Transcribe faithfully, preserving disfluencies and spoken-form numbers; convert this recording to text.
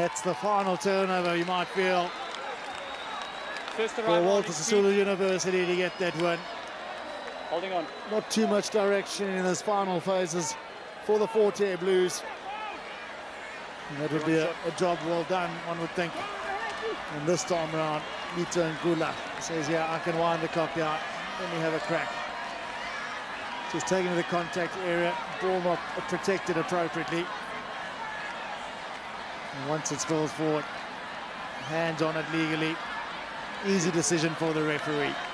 that's the final turnover, you might feel, First for arrival Walter on Sisulu University to get that win. Holding on. Not too much direction in his final phases for the Forte Blues. And that would be a, a job well done, one would think. And this time around, Mito Ngula says, yeah, I can wind the clock down. Let me have a crack. Just taken to the contact area, ball not protected appropriately. And once it spills forward, hands on it legally. Easy decision for the referee.